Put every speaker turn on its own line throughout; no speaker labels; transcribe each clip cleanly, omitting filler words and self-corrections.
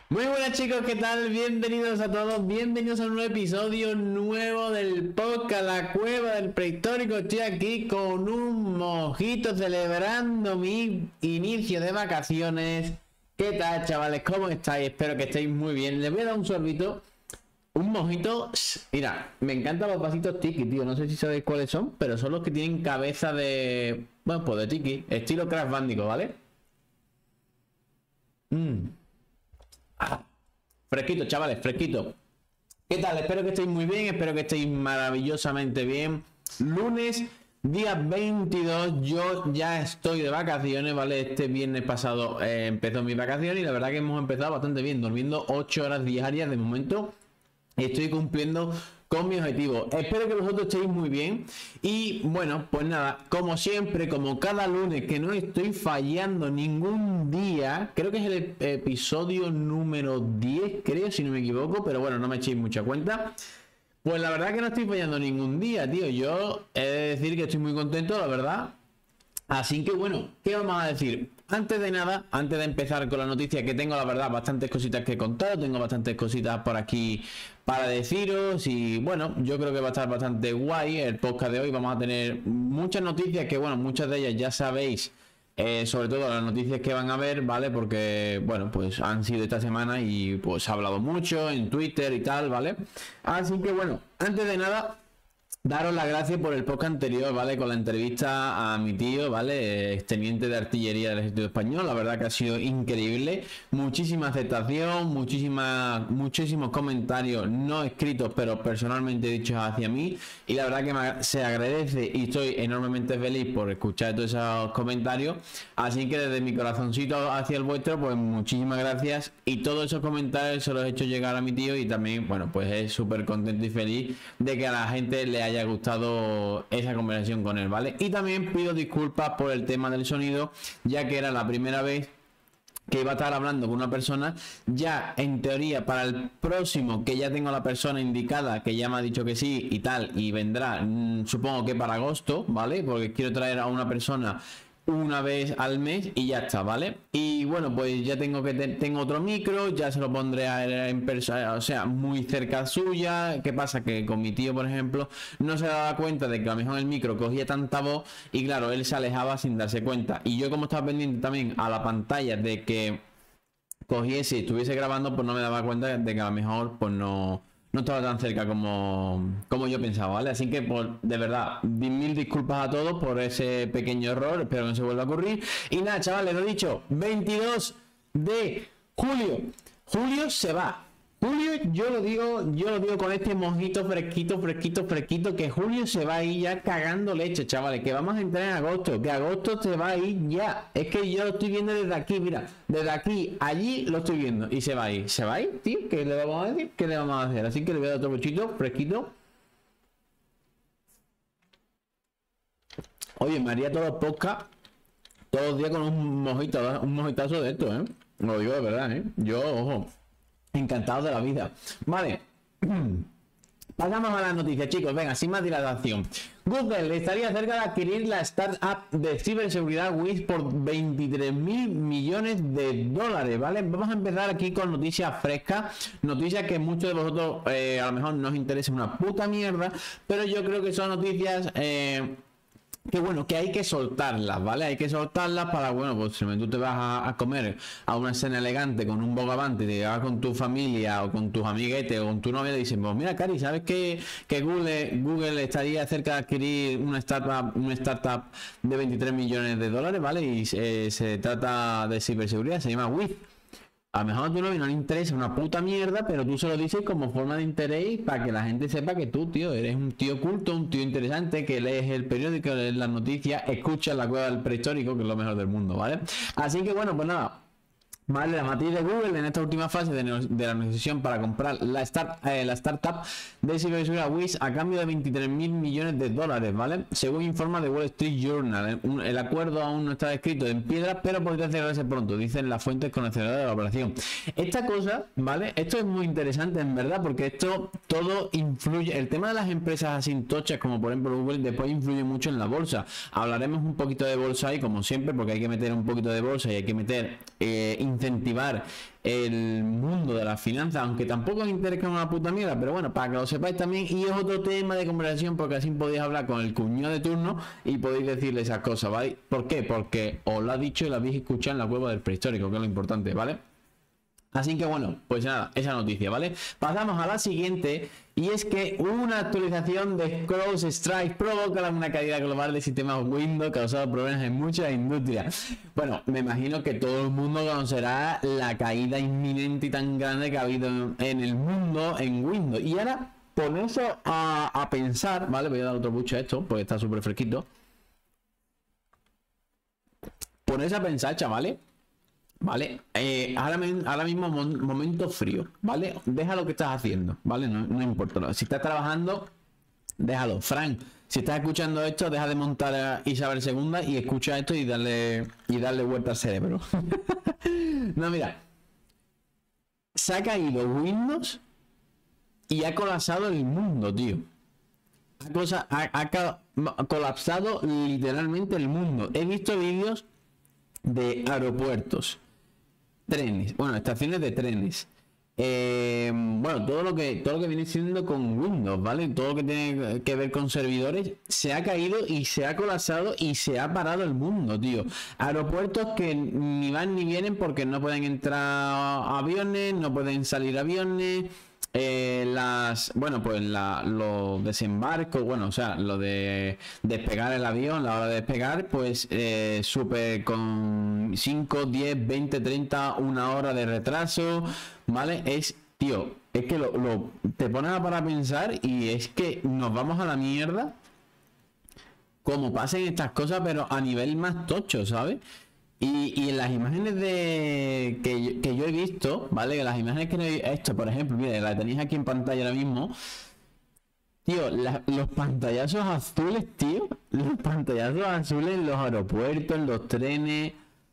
Muy buenas chicos, ¿qué tal? Bienvenidos a todos, bienvenidos a un nuevo episodio nuevo del podcast La Cueva del Prehistórico. Estoy aquí con un mojito celebrando mi inicio de vacaciones. ¿Qué tal, chavales? ¿Cómo estáis? Espero que estéis muy bien. Les voy a dar un sorbito, un mojito. Mira, me encantan los vasitos tiki, tío. No sé si sabéis cuáles son, pero son los que tienen cabeza de... Bueno, pues de tiki, estilo Crash Bandicoot, ¿vale? Fresquito, chavales, fresquito. ¿Qué tal? Espero que estéis muy bien, espero que estéis maravillosamente bien. Lunes, día 22, yo ya estoy de vacaciones, ¿vale? Este viernes pasado empezó mi vacaciones y la verdad que hemos empezado bastante bien, durmiendo 8 horas diarias de momento. Estoy cumpliendo con mi objetivo. Espero que vosotros estéis muy bien. Y bueno, pues nada, como siempre, como cada lunes, que no estoy fallando ningún día. Creo que es el episodio número 10, creo, si no me equivoco. Pero bueno, no me echéis mucha cuenta. Pues la verdad que no estoy fallando ningún día, tío. Yo he de decir que estoy muy contento, la verdad. Así que bueno, ¿qué vamos a decir? Antes de nada, antes de empezar con la noticia, que tengo la verdad bastantes cositas que contar, tengo bastantes cositas por aquí para deciros y bueno, yo creo que va a estar bastante guay el podcast de hoy. Vamos a tener muchas noticias que bueno, muchas de ellas ya sabéis, sobre todo las noticias que van a ver, ¿vale? Porque bueno, pues han sido esta semana y pues se ha hablado mucho en Twitter y tal, ¿vale? Así que bueno, antes de nada... Daros las gracias por el podcast anterior, ¿vale? Con la entrevista a mi tío, ¿vale? Teniente de artillería del Ejército Español. La verdad que ha sido increíble. Muchísima aceptación, muchísimos comentarios no escritos, pero personalmente dichos hacia mí. Y la verdad que se agradece y estoy enormemente feliz por escuchar todos esos comentarios. Así que desde mi corazoncito hacia el vuestro, pues muchísimas gracias. Y todos esos comentarios se los he hecho llegar a mi tío y también, bueno, pues es súper contento y feliz de que a la gente le haya gustado esa conversación con él, ¿vale? Y también pido disculpas por el tema del sonido, ya que era la primera vez que iba a estar hablando con una persona. Ya en teoría para el próximo, que ya tengo a la persona indicada, que ya me ha dicho que sí y tal, y vendrá, supongo que para agosto, ¿vale? Porque quiero traer a una persona una vez al mes y ya está, ¿vale? Y bueno, pues ya tengo otro micro, ya se lo pondré a él en persona, o sea, muy cerca suya. ¿Qué pasa? Que con mi tío, por ejemplo, no se daba cuenta de que a lo mejor el micro cogía tanta voz y claro, él se alejaba sin darse cuenta. Y yo, como estaba pendiente también a la pantalla de que cogiese y estuviese grabando, pues no me daba cuenta de que a lo mejor pues no estaba tan cerca como yo pensaba, ¿vale? Así que pues, de verdad, mil disculpas a todos por ese pequeño error, espero que no se vuelva a ocurrir. Y nada, chavales, lo dicho, 22 de julio, julio se va. Julio, yo lo digo con este mojito fresquito, que Julio se va a ir ya cagando leche, chavales, que vamos a entrar en agosto, que agosto se va a ir ya. Es que yo lo estoy viendo desde aquí, mira, desde aquí, allí lo estoy viendo y se va a ir, tío, ¿qué le vamos a decir? ¿Qué le vamos a hacer? Así que le voy a dar otro bochito fresquito. Oye, me haría todos los podcasts, todos los días con un mojito, un mojitazo de esto, ¿eh? Lo digo de verdad, ¿eh? Yo, ojo, encantado de la vida. Vale. Pasamos a las noticias, chicos. Venga, sin más dilatación. Google estaría cerca de adquirir la startup de ciberseguridad Wiz por 23.000 millones de dólares, ¿vale? Vamos a empezar aquí con noticias frescas, noticias que muchos de vosotros a lo mejor no os interesa una puta mierda, pero yo creo que son noticias... que bueno, que hay que soltarlas, ¿vale? Hay que soltarlas para, bueno, pues si tú te vas a comer a una cena elegante con un bogavante, te vas con tu familia o con tus amiguetes o con tu novia y dicen, pues mira, Cari, ¿sabes que Google estaría cerca de adquirir una startup de 23 millones de dólares, ¿vale? Y se trata de ciberseguridad, se llama Wiz. A lo mejor a tu novio no le interesa una puta mierda, pero tú se lo dices como forma de interés para que la gente sepa que tú, tío, eres un tío culto, un tío interesante, que lees el periódico, lees las noticias, escuchas la Cueva del Prehistórico, que es lo mejor del mundo, ¿vale? Así que bueno, pues nada. Vale, la matriz de Google en esta última fase de la negociación para comprar la startup de ciberseguridad Wiz a cambio de 23.000 millones de dólares, ¿vale? Según informa de Wall Street Journal, el acuerdo aún no está escrito en piedra, pero podría cerrarse pronto, dicen las fuentes conocedoras de la operación. Esta cosa, ¿vale? Esto es muy interesante en verdad, porque esto todo influye, el tema de las empresas así tochas como por ejemplo Google después influye mucho en la bolsa. Hablaremos un poquito de bolsa ahí como siempre, porque hay que meter un poquito de bolsa y hay que meter incentivar el mundo de las finanzas, aunque tampoco os interesa una puta mierda, pero bueno, para que lo sepáis también, y es otro tema de conversación porque así podéis hablar con el cuñado de turno y podéis decirle esas cosas, ¿vale? ¿Por qué? Porque os lo ha dicho y lo habéis escuchado en la cueva del prehistórico, que es lo importante, ¿vale? Así que bueno, pues nada, esa noticia, ¿vale? Pasamos a la siguiente, y es que una actualización de CrowdStrike provoca una caída global de sistemas Windows, causando problemas en muchas industrias. Bueno, me imagino que todo el mundo conocerá la caída inminente y tan grande que ha habido en el mundo en Windows. Y ahora, ponerse a pensar, ¿vale? Voy a dar otro bucho a esto, porque está súper fresquito. Ponerse a pensar, chavales. Vale, ahora mismo momento frío, ¿vale? Deja lo que estás haciendo, ¿vale? No importa. Si estás trabajando, déjalo. Frank, si estás escuchando esto, deja de montar a Isabel II y escucha esto y darle vuelta al cerebro. No, mira. Se ha caído Windows y ha colapsado el mundo, tío. Ha colapsado literalmente el mundo. He visto vídeos de aeropuertos, trenes, bueno, estaciones de trenes, bueno, todo lo que viene siendo con Windows, ¿vale? Todo lo que tiene que ver con servidores se ha caído y se ha colapsado y se ha parado el mundo, tío. Aeropuertos que ni van ni vienen porque no pueden entrar aviones, no pueden salir aviones. Bueno, pues los desembarcos, bueno, o sea, lo de despegar el avión, la hora de despegar, pues súper con 5, 10, 20, 30, una hora de retraso, ¿vale? Tío, es que te pones para pensar y es que nos vamos a la mierda como pasen estas cosas, pero a nivel más tocho, ¿sabes? Y en las imágenes que yo he visto, ¿vale? Las imágenes que he hecho, por ejemplo, mira, la tenéis aquí en pantalla ahora mismo. Tío, los pantallazos azules, tío. Los pantallazos azules en los aeropuertos, en los trenes.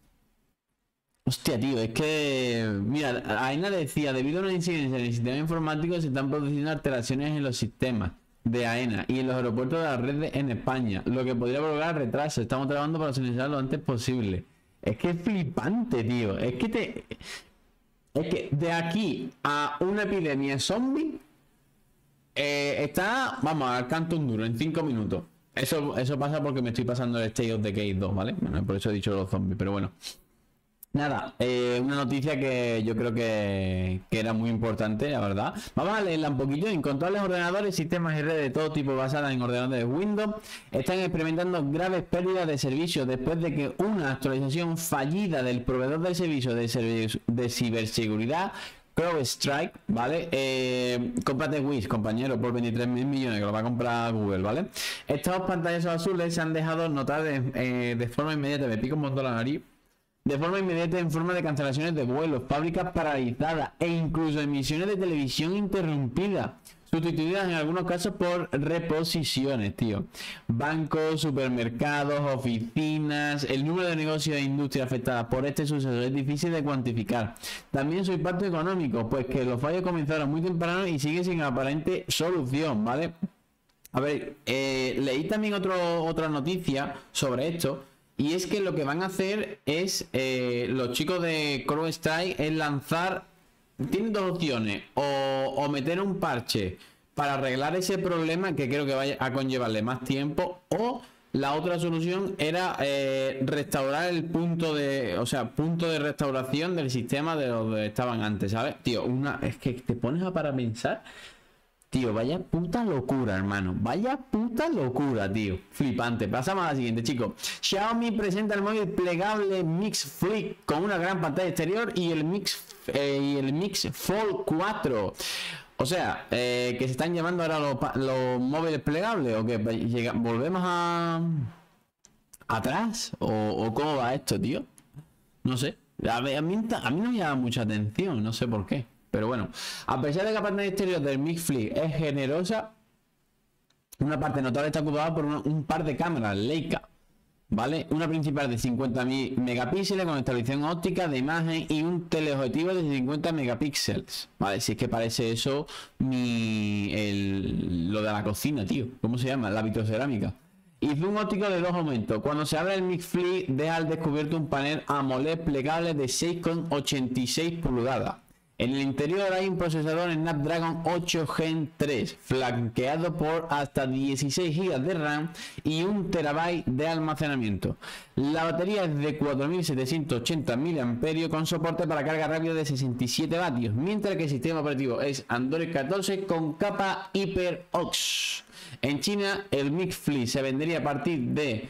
Hostia, tío, es que... Mira, Aena decía, debido a una incidencia en el sistema informático se están produciendo alteraciones en los sistemas de Aena y en los aeropuertos de la red en España, lo que podría provocar retraso. Estamos trabajando para solucionarlo lo antes posible. Es que es flipante, tío. Es que de aquí a una epidemia zombie está, vamos, al canto un duro en 5 minutos. Eso pasa porque me estoy pasando el State of Decay 2, ¿vale? Bueno, por eso he dicho los zombies, pero bueno. Nada, una noticia que yo creo que era muy importante, la verdad. Vamos a leerla un poquillo. Incontrolables ordenadores, sistemas y redes de todo tipo basadas en ordenadores Windows están experimentando graves pérdidas de servicio después de que una actualización fallida del proveedor del servicio de ciberseguridad CrowdStrike, ¿vale? Cómprate Wish, compañero, por 23.000 millones, que lo va a comprar Google, ¿vale? Estos pantallazos azules se han dejado notar de forma inmediata. Me pico un montón la nariz. De forma inmediata en forma de cancelaciones de vuelos, fábricas paralizadas e incluso emisiones de televisión interrumpidas, sustituidas en algunos casos por reposiciones, tío. Bancos, supermercados, oficinas, el número de negocios e industrias afectadas por este suceso es difícil de cuantificar. También su impacto económico, pues que los fallos comenzaron muy temprano y siguen sin aparente solución, ¿vale? A ver, leí también otra noticia sobre esto. Y es que lo que van a hacer es, los chicos de CrowdStrike, es lanzar, tienen dos opciones, o meter un parche para arreglar ese problema que creo que vaya a conllevarle más tiempo, o la otra solución era restaurar el punto de restauración del sistema de donde estaban antes, ¿sabes? Tío, es que te pones para pensar. Tío, vaya puta locura, hermano. Vaya puta locura, tío. Flipante. Pasamos a la siguiente, chicos. Xiaomi presenta el móvil plegable Mix Flip con una gran pantalla exterior y el Mix Fold 4. O sea, que se están llamando ahora los móviles plegables, o que volvemos atrás, o cómo va esto, tío. No sé. A mí no me llama mucha atención, no sé por qué. Pero bueno, a pesar de que la pantalla exterior del Mix Flip es generosa, una parte notable está ocupada por un par de cámaras Leica, ¿vale? Una principal de 50 megapíxeles con estabilización óptica de imagen y un teleobjetivo de 50 megapíxeles, ¿vale? Si es que parece eso lo de la cocina, tío. ¿Cómo se llama? La vitrocerámica. y zoom óptico de 2 aumentos. Cuando se abre el Mix Flip, deja al descubierto un panel AMOLED plegable de 6,86 pulgadas. En el interior hay un procesador Snapdragon 8 Gen 3, flanqueado por hasta 16 GB de RAM y 1 TB de almacenamiento. La batería es de 4780 mAh con soporte para carga rápida de 67 vatios, mientras que el sistema operativo es Android 14 con capa HyperOx. En China, el Mix Flip se vendería a partir de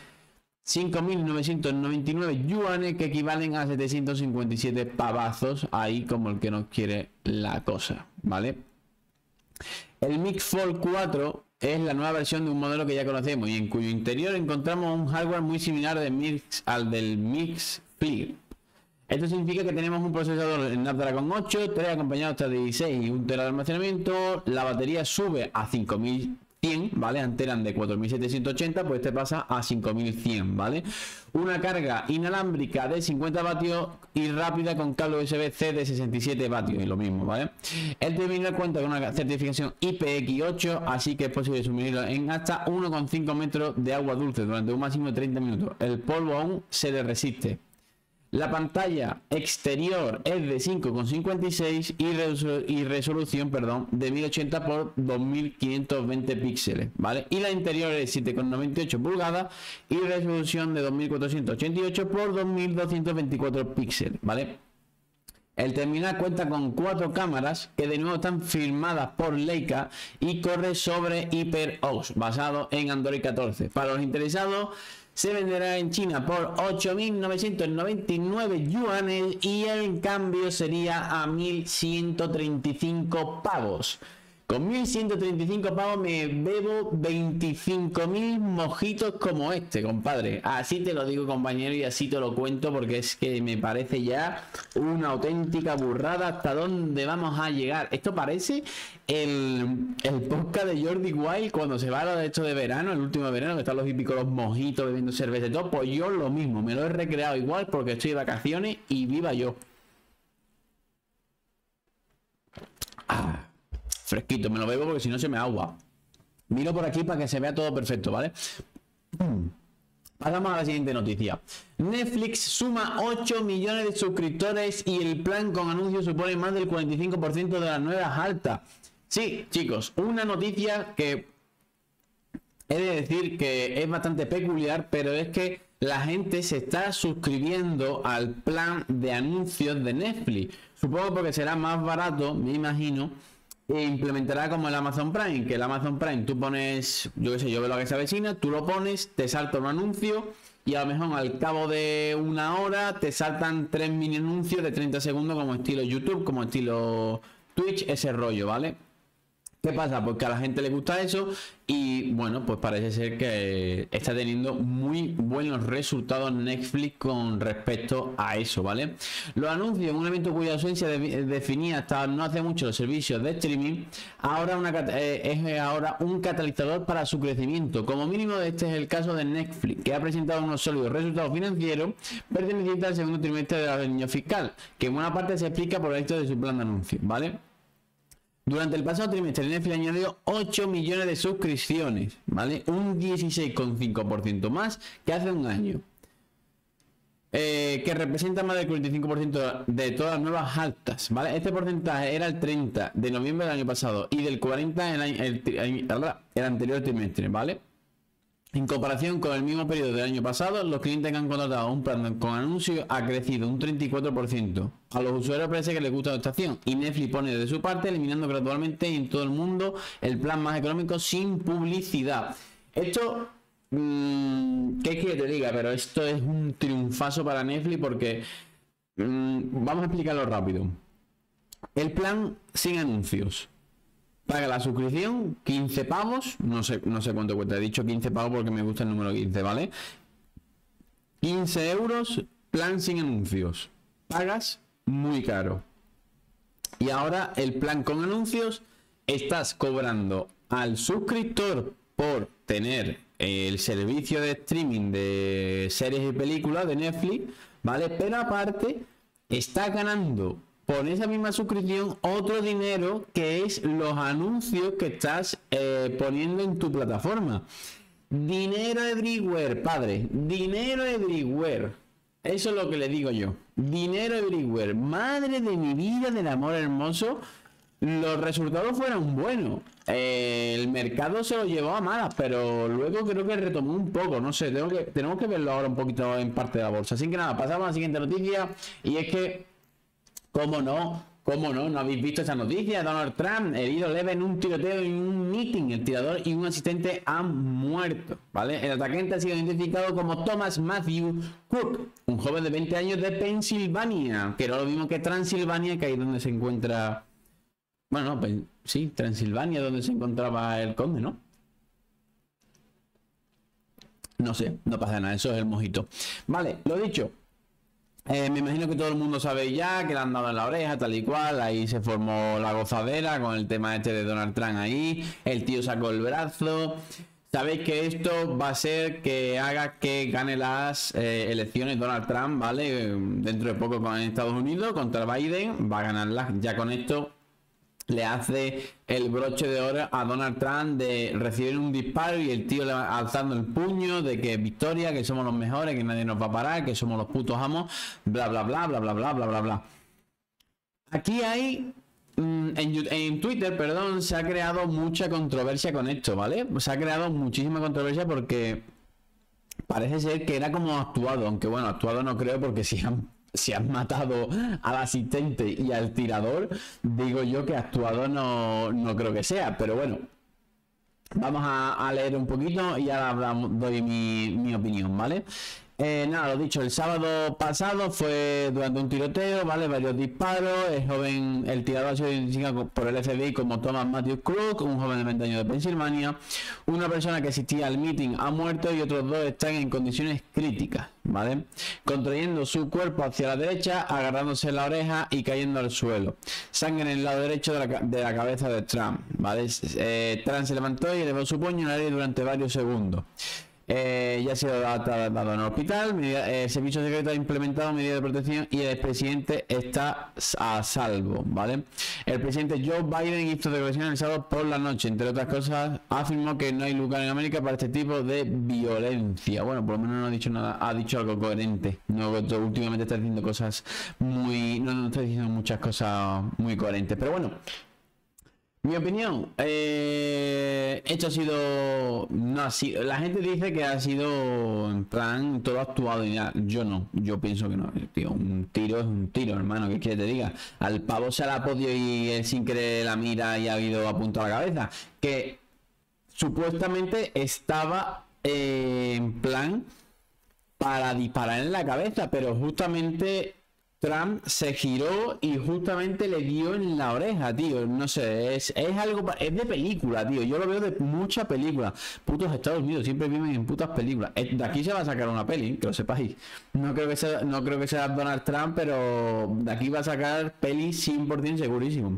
5.999 yuanes, que equivalen a 757 pavazos, ahí como el que no quiere la cosa, ¿vale? El Mix Fold 4 es la nueva versión de un modelo que ya conocemos y en cuyo interior encontramos un hardware muy similar al del Mix Flip. Esto significa que tenemos un procesador Snapdragon 8, 3 acompañado hasta 16 y 1 TB de almacenamiento. La batería sube a 5100, ¿vale? Antes eran de 4780, pues este pasa a 5100, ¿vale? Una carga inalámbrica de 50 vatios y rápida con cable USB-C de 67 vatios, y lo mismo, ¿vale? El terminal cuenta con una certificación IPX8, así que es posible suministrarlo en hasta 1,5 metros de agua dulce durante un máximo de 30 minutos. El polvo aún se le resiste. La pantalla exterior es de 5,56 y resolución, de 1080 por 2520 píxeles, ¿vale? Y la interior es 7,98 pulgadas y resolución de 2488 por 2224 píxeles, ¿vale? El terminal cuenta con 4 cámaras que de nuevo están firmadas por Leica y corre sobre HyperOx, basado en Android 14. Para los interesados, se venderá en China por 8.999 yuanes y el cambio sería a 1.135 pavos. Con 1.135 pavos me bebo 25.000 mojitos como este, compadre. Así te lo digo, compañero, y así te lo cuento, porque es que me parece ya una auténtica burrada hasta dónde vamos a llegar. Esto parece el podcast de Jordi Wild cuando se va a lo de esto de verano, el último verano, que están los típicos, los mojitos, bebiendo cerveza y todo. Pues yo lo mismo, me lo he recreado igual porque estoy de vacaciones y viva yo. Fresquito, me lo bebo porque si no se me agua. Miro por aquí para que se vea todo perfecto, ¿vale? Pasamos a la siguiente noticia. Netflix suma 8 millones de suscriptores y el plan con anuncios supone más del 45% de las nuevas altas. Sí, chicos, una noticia que he de decir que es bastante peculiar, pero es que la gente se está suscribiendo al plan de anuncios de Netflix. Supongo porque será más barato, me imagino. E implementará como el Amazon Prime, que el Amazon Prime tú pones, yo qué sé, yo veo lo que se avecina, tú lo pones, te salta un anuncio y a lo mejor al cabo de una hora te saltan 3 mini anuncios de 30 segundos como estilo YouTube, como estilo Twitch, ese rollo, ¿vale? ¿Qué pasa? Pues que a la gente le gusta eso y bueno, pues parece ser que está teniendo muy buenos resultados Netflix con respecto a eso, ¿vale? Los anuncios en un evento cuya ausencia definía hasta no hace mucho los servicios de streaming, ahora es ahora un catalizador para su crecimiento. Como mínimo este es el caso de Netflix, que ha presentado unos sólidos resultados financieros pertenecientes al segundo trimestre del año fiscal, que en buena parte se explica por el éxito de su plan de anuncios, ¿vale? Durante el pasado trimestre, Netflix añadió 8 millones de suscripciones, ¿vale? Un 16,5% más que hace un año. Que representa más del 45% de todas las nuevas altas, ¿vale? Este porcentaje era el 30 de noviembre del año pasado y del 40 el anterior trimestre, ¿vale? En comparación con el mismo periodo del año pasado, los clientes que han contratado un plan con anuncios ha crecido un 34%. A los usuarios parece que les gusta la estación y Netflix pone de su parte, eliminando gradualmente en todo el mundo el plan más económico sin publicidad. Esto, ¿qué quiere que te diga? Pero esto es un triunfazo para Netflix porque vamos a explicarlo rápido. El plan sin anuncios. Paga la suscripción, 15 pavos, no sé cuánto cuesta, he dicho 15 pavos porque me gusta el número 15, ¿vale? 15 euros, plan sin anuncios, pagas muy caro. Y ahora el plan con anuncios, estás cobrando al suscriptor por tener el servicio de streaming de series y películas de Netflix, ¿vale? Pero aparte, estás ganando por esa misma suscripción otro dinero que es los anuncios que estás poniendo en tu plataforma. dinero everywhere, padre, dinero everywhere. Eso es lo que le digo yo. Dinero everywhere. Madre de mi vida, del amor hermoso. Los resultados fueron buenos. El mercado se lo llevó a malas, pero luego creo que retomó un poco. No sé, tenemos que verlo ahora un poquito en parte de la bolsa. Así que nada, pasamos a la siguiente noticia. Y es que, ¿cómo no? ¿No habéis visto esa noticia? Donald Trump herido leve en un tiroteo en un meeting. El tirador y un asistente han muerto, ¿vale? El atacante ha sido identificado como Thomas Matthew Cook, un joven de 20 años de Pensilvania, que no lo mismo que Transilvania, que ahí es donde se encuentra... Bueno, no, pues sí, Transilvania, donde se encontraba el conde, ¿no? No sé, no pasa nada, eso es el mojito. Vale, lo dicho. Me imagino que todo el mundo sabe ya que le han dado en la oreja, tal y cual. Ahí se formó la gozadera con el tema este de Donald Trump ahí. El tío sacó el brazo. Sabéis que esto va a ser que haga que gane las elecciones Donald Trump, ¿vale? Dentro de poco con Estados Unidos contra Biden. Va a ganarlas. Ya con esto le hace el broche de oro a Donald Trump de recibir un disparo y el tío alzando el puño de que victoria, que somos los mejores, que nadie nos va a parar, que somos los putos amos, bla bla bla bla bla bla bla bla bla. Aquí hay en Twitter, perdón, se ha creado mucha controversia con esto, ¿vale? Se ha creado muchísima controversia porque parece ser que era como actuado, aunque bueno, actuado no creo porque si han matado al asistente y al tirador, digo yo que actuado no creo que sea, pero bueno, vamos a leer un poquito y ahora doy mi opinión, ¿vale? Nada, lo dicho, el sábado pasado fue durante un tiroteo, ¿vale? Varios disparos. El tirador ha sido identificado por el FBI como Thomas Matthew Cook, un joven de 20 años de Pensilvania. Una persona que asistía al meeting ha muerto y otros dos están en condiciones críticas, ¿vale? Contrayendo su cuerpo hacia la derecha, agarrándose la oreja y cayendo al suelo. Sangre en el lado derecho de la cabeza de Trump, ¿vale? Trump se levantó y elevó su puño en el aire durante varios segundos. Ya ha sido dado en el hospital. El servicio secreto ha implementado medidas de protección y el presidente está a salvo, ¿vale? El presidente Joe Biden hizo declaraciones el sábado por la noche. Entre otras cosas, afirmó que no hay lugar en América para este tipo de violencia. Bueno, por lo menos no ha dicho nada, ha dicho algo coherente. No, últimamente está diciendo cosas no está diciendo muchas cosas muy coherentes. Pero bueno, mi opinión, esto ha sido, no ha sido, la gente dice que ha sido en plan todo actuado y ya, yo no, yo pienso que no, tío, un tiro es un tiro, hermano, ¿qué quieres que te diga? Al pavo se la ha podido y él sin querer la mira y ha habido apuntado a la cabeza, que supuestamente estaba en plan para disparar en la cabeza, pero justamente Trump se giró y justamente le dio en la oreja, tío. No sé, es algo, es de película, tío. Yo lo veo de mucha película. Putos Estados Unidos siempre viven en putas películas. De aquí se va a sacar una peli, que lo sepáis. No creo que sea Donald Trump, pero de aquí va a sacar peli 100% segurísimo.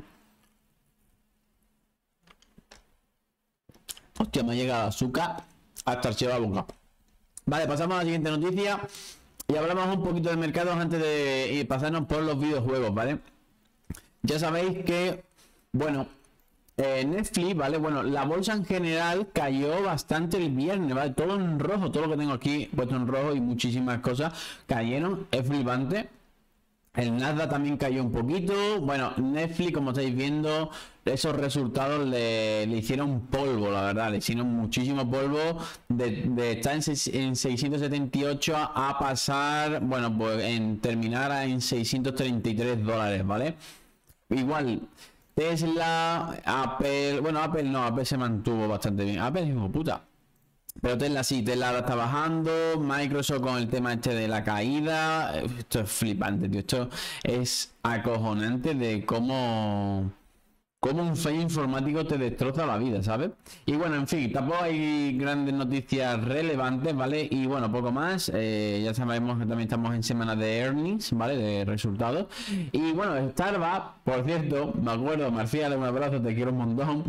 Hostia, me ha llegado azúcar hasta el la boca. Vale, pasamos a la siguiente noticia. Y hablamos un poquito del mercado antes de pasarnos por los videojuegos, ¿vale? Ya sabéis que, bueno, Netflix, ¿vale? Bueno, la bolsa en general cayó bastante el viernes, ¿vale? Todo en rojo, todo lo que tengo aquí puesto en rojo y muchísimas cosas cayeron, es flipante. El Nasdaq también cayó un poquito. Bueno, Netflix, como estáis viendo, esos resultados le hicieron polvo, la verdad. Le hicieron muchísimo polvo. De estar en 678 a pasar, bueno, pues en terminar en $633, ¿vale? Igual, Tesla, Apple... Bueno, Apple no, Apple se mantuvo bastante bien. Apple es hijo puta. Pero Tesla sí, Tesla está bajando, Microsoft con el tema este de la caída, esto es flipante, tío, esto es acojonante de cómo un fail informático te destroza la vida, ¿sabes? Y bueno, en fin, tampoco hay grandes noticias relevantes, ¿vale? Y bueno, poco más, ya sabemos que también estamos en semana de earnings, ¿vale? De resultados. Y bueno, Starbucks, por cierto, me acuerdo, Marcial, un abrazo, te quiero un montón.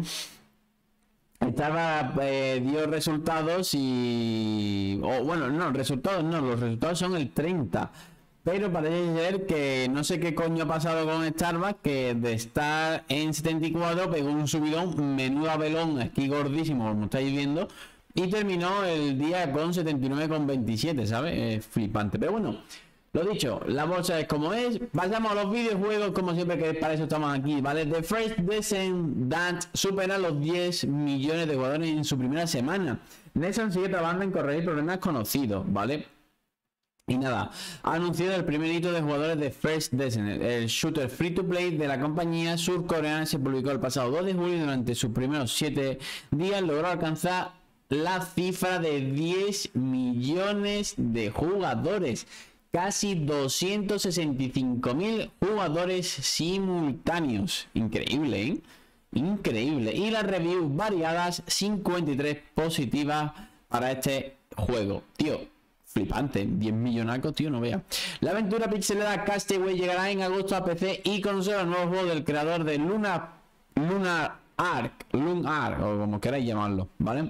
Dio resultados y... bueno, no, resultados no, los resultados son el 30. Pero parece ser que no sé qué coño ha pasado con Starbucks, que de estar en 74 pegó un subidón, menuda velón, aquí gordísimo, como estáis viendo. y terminó el día con 79,27, ¿sabes? Flipante. Pero bueno, lo dicho, la bolsa es como es. Pasamos a los videojuegos, como siempre, que para eso estamos aquí, ¿vale? The First Descendant supera los 10 millones de jugadores en su primera semana. Nelson sigue trabajando en corregir problemas conocidos, ¿vale? Y nada, ha anunciado el primer hito de jugadores de First Descent, el shooter free to play de la compañía surcoreana. Se publicó el pasado 2 de julio y durante sus primeros 7 días logró alcanzar la cifra de 10 millones de jugadores, casi 265.000 jugadores simultáneos. Increíble, ¿eh? Increíble. Y las reviews variadas, 53 positivas para este juego, tío. Flipante, 10 millonacos, tío, no vea. La aventura pixelada Castaway llegará en agosto a PC y consola, el nuevo juego del creador de Lunar Arc, o como queráis llamarlo, ¿vale?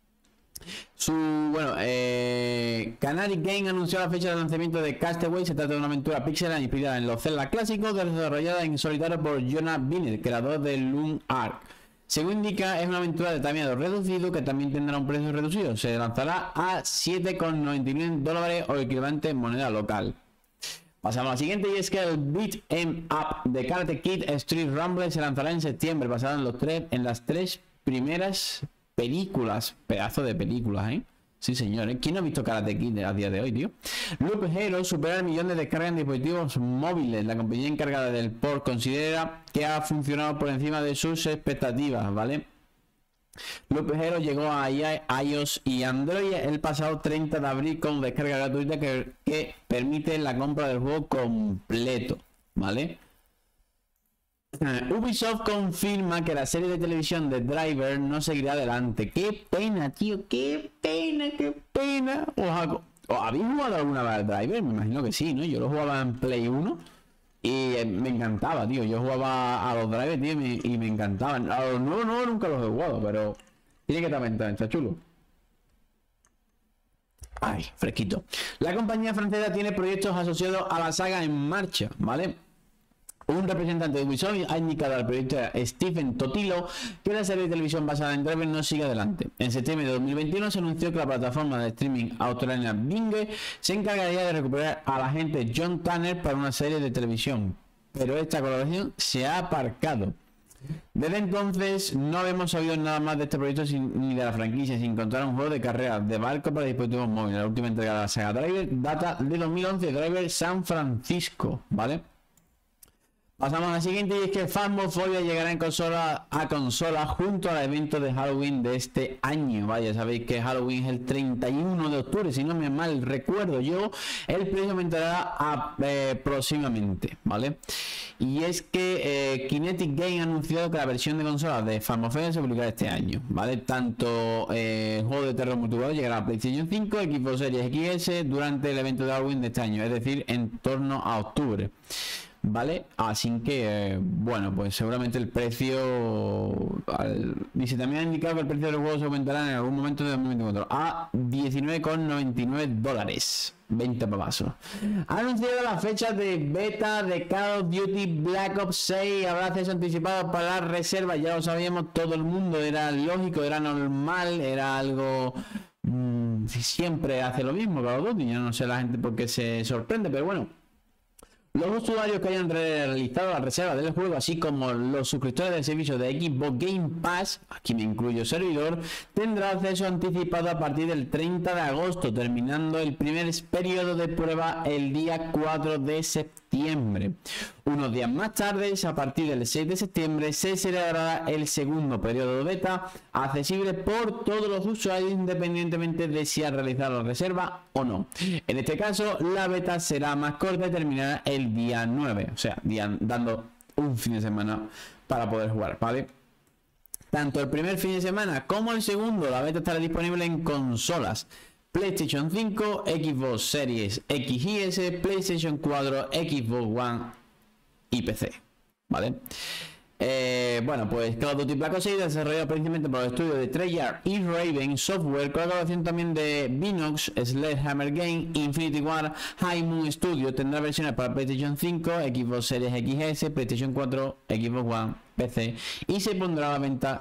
Canary Game anunció la fecha de lanzamiento de Castaway. Se trata de una aventura pixelada inspirada en los Zelda clásicos, desarrollada en solitario por Jonah Binet, creador de Lunar Arc. Según indica, es una aventura de tamaño reducido que también tendrá un precio reducido. Se lanzará a $7,99 o equivalente en moneda local. Pasamos a la siguiente, y es que el Beat 'em Up de Karate Kid Street Rumble se lanzará en septiembre, basado en las 3 primeras películas. Pedazo de películas, ¿eh? Sí, señores. ¿Quién no ha visto Karate Kid a día de hoy, tío? Loop Hero supera el millón de descargas en dispositivos móviles. La compañía encargada del port considera que ha funcionado por encima de sus expectativas, ¿vale? Loop Hero llegó a iOS y Android el pasado 30 de abril con descarga gratuita que permite la compra del juego completo, ¿vale? Ubisoft confirma que la serie de televisión de Driver no seguirá adelante. Qué pena, tío, qué pena, qué pena. ¿Habéis jugado alguna vez al Driver? Me imagino que sí, ¿no? Yo lo jugaba en Play 1 y me encantaba, tío. Yo jugaba a los Drivers, tío, y me encantaban. A los nuevos no, nunca los he jugado, pero tiene que estar está chulo. Ay, fresquito. La compañía francesa tiene proyectos asociados a la saga en marcha, ¿vale? Un representante de Ubisoft ha indicado al periodista Stephen Totilo que la serie de televisión basada en Driver no sigue adelante. En septiembre de 2021 se anunció que la plataforma de streaming australiana Bing se encargaría de recuperar al agente John Tanner para una serie de televisión, pero esta colaboración se ha aparcado. Desde entonces no habíamos sabido nada más de este proyecto ni de la franquicia, sin contar un juego de carreras de barco para dispositivos móviles. La última entrega de la saga Driver data de 2011, Driver San Francisco, ¿vale? Pasamos a la siguiente, y es que Phasmophobia llegará en consola junto al evento de Halloween de este año. Vaya, sabéis que Halloween es el 31 de octubre, si no me mal recuerdo yo. El precio aumentará próximamente, ¿vale? Y es que Kinetic Game ha anunciado que la versión de consola de Phasmophobia se publicará este año, ¿vale? Tanto el juego de terror multijugador llegará a PlayStation 5, Xbox Series XS durante el evento de Halloween de este año, es decir, en torno a octubre, ¿vale? Así que, bueno, pues seguramente el precio... Dice, también ha indicado que el precio del juego se aumentará en algún momento de 2024 a $19,99. 20 pavazos. Ha anunciado la fecha de beta de Call of Duty Black Ops 6. Habrá acceso anticipado para la reserva. Ya lo sabíamos todo el mundo. Era lógico, era normal, era algo... siempre hace lo mismo Call of Duty. Yo no sé la gente por qué se sorprende, pero bueno. Los usuarios que hayan realizado la reserva del juego, así como los suscriptores del servicio de Xbox Game Pass, aquí me incluyo servidor, tendrá acceso anticipado a partir del 30 de agosto, terminando el primer periodo de prueba el día 4 de septiembre. Unos días más tarde, a partir del 6 de septiembre, se celebrará el segundo periodo de beta, accesible por todos los usuarios independientemente de si han realizado la reserva o no. En este caso, la beta será más corta y terminará el día 9, o sea, dando un fin de semana para poder jugar, ¿vale? Tanto el primer fin de semana como el segundo, la beta estará disponible en consolas PlayStation 5, Xbox Series X y S, PlayStation 4, Xbox One y PC, ¿vale? Bueno, pues Call of Duty Black Ops 6, desarrollado principalmente por el estudio de Treyarch y Raven Software, con la colaboración también de Binox, Sledgehammer Game, Infinity Ward, High Moon Studio, tendrá versiones para PlayStation 5, Xbox Series XS, PlayStation 4, Xbox One, PC, y se pondrá a la venta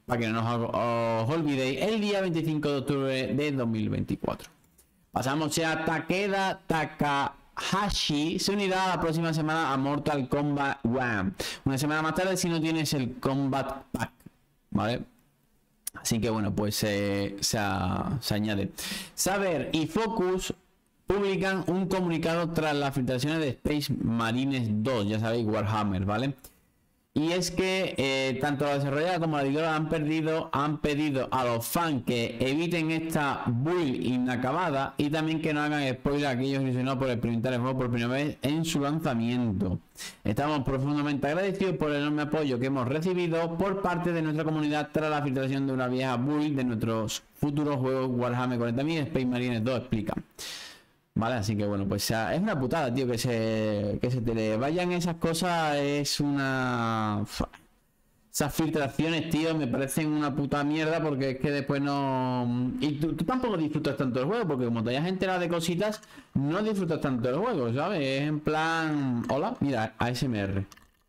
para que no os olvidéis, el día 25 de octubre de 2024. Pasamos a Takeda Takahashi, se unirá la próxima semana a Mortal Kombat 1. Una semana más tarde si no tienes el Combat Pack, ¿vale? Así que bueno, pues se añade. Saber y Focus publican un comunicado tras las filtraciones de Space Marines 2, ya sabéis, Warhammer, ¿vale? Y es que tanto la desarrolladora como la editora han pedido a los fans que eviten esta build inacabada y también que no hagan spoiler a aquellos ilusionados por experimentar el juego por primera vez en su lanzamiento. Estamos profundamente agradecidos por el enorme apoyo que hemos recibido por parte de nuestra comunidad tras la filtración de una vieja build de nuestros futuros juegos Warhammer 40.000 y Space Marines 2, explica. Vale, así que bueno, pues es una putada, tío, que se te le vayan esas cosas, es una... Esas filtraciones, tío, me parecen una puta mierda porque es que después no... Y tú tampoco disfrutas tanto el juego, porque como te hayas enterado de cositas, no disfrutas tanto el juego, ¿sabes? Es en plan... Hola, mira, ASMR.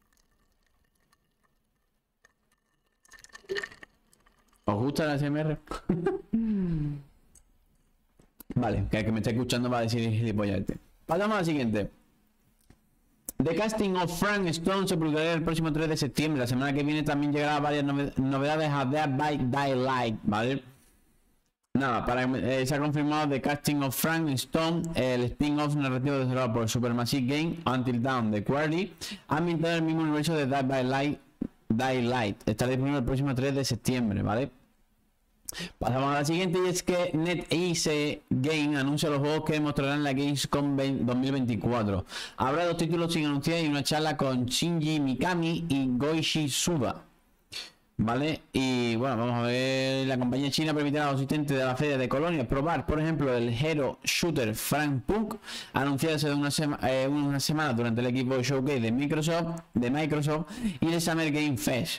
¿Os gusta el ASMR? Vale, que el que me está escuchando va a decir gilipollete. Pasamos a la siguiente. The Casting of Frank Stone se publicará el próximo 3 de septiembre. La semana que viene también llegará varias novedades a Dead by Daylight, ¿vale? Nada, se ha confirmado The Casting of Frank Stone, el spin-off narrativo desarrollado por Supermassive Game, Until Dawn, The Quarry, ambientado en el mismo universo de Dead by Daylight. Estará disponible el próximo 3 de septiembre, ¿vale? Pasamos a la siguiente y es que NetEase Game anuncia los juegos que mostrarán en la Gamescom 2024. Habrá 2 títulos sin anunciar y una charla con Shinji Mikami y Goichi Suda. Vale, y bueno, vamos a ver. La compañía china permitirá a los asistentes de la feria de Colonia probar, por ejemplo, el Hero Shooter Frank Punk, anunciado hace una semana durante el equipo Showcase de Microsoft y el Summer Game Fest.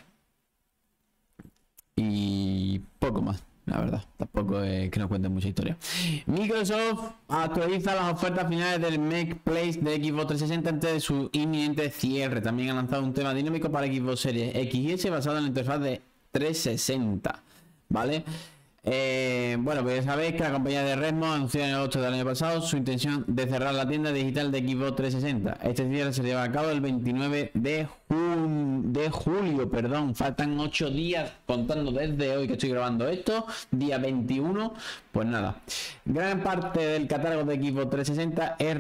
Y poco más, la verdad, tampoco es que nos cuenten mucha historia. Microsoft actualiza las ofertas finales del Marketplace de Xbox 360 antes de su inminente cierre. También ha lanzado un tema dinámico para Xbox Series X y S basado en la interfaz de 360, ¿vale? Bueno, pues ya sabéis que la compañía de Redmond anunció en agosto del año pasado su intención de cerrar la tienda digital de Xbox 360. Este cierre se lleva a cabo el 29 de julio, perdón. Faltan 8 días contando desde hoy que estoy grabando esto, día 21. Pues nada, gran parte del catálogo de Xbox 360 es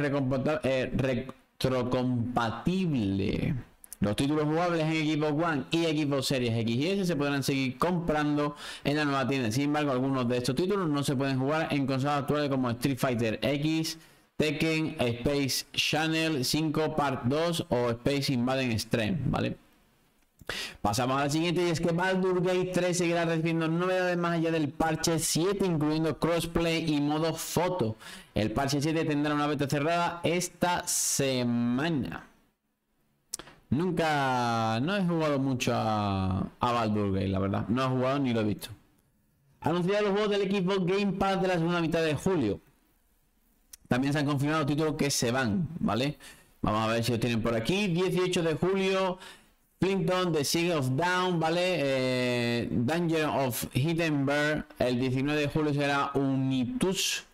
retrocompatible. Los títulos jugables en Xbox One y Xbox Series X y S se podrán seguir comprando en la nueva tienda. Sin embargo, algunos de estos títulos no se pueden jugar en consolas actuales como Street Fighter X, Tekken, Space Channel 5 Part 2 o Space Invaders Extreme, ¿vale? Pasamos a la siguiente y es que Baldur's Gate 3 seguirá recibiendo novedades más allá del parche 7, incluyendo crossplay y modo foto. El parche 7 tendrá una beta cerrada esta semana. No he jugado mucho a Baldur's Gate, la verdad. No he jugado ni lo he visto. Anunciado los juegos del Xbox Game Pass de la segunda mitad de julio. También se han confirmado títulos que se van, ¿vale? Vamos a ver si los tienen por aquí. 18 de julio, Clinton, The Siege of Dawn, ¿vale? Danger of Hidden Bear. El 19 de julio será Unitsu